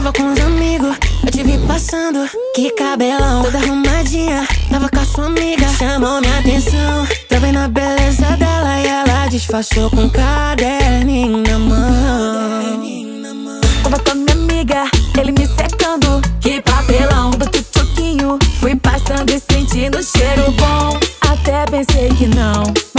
Tava com os amigos, eu te vi passando. Que cabelão, toda arrumadinha. Tava com a sua amiga, chamou minha atenção. Tava vendo a beleza dela e ela disfarçou com um caderninho na mão. Tava com a minha amiga, ele me secando. Que papelão, do tchutchuquinho. Fui passando e sentindo cheiro bom. Até pensei que não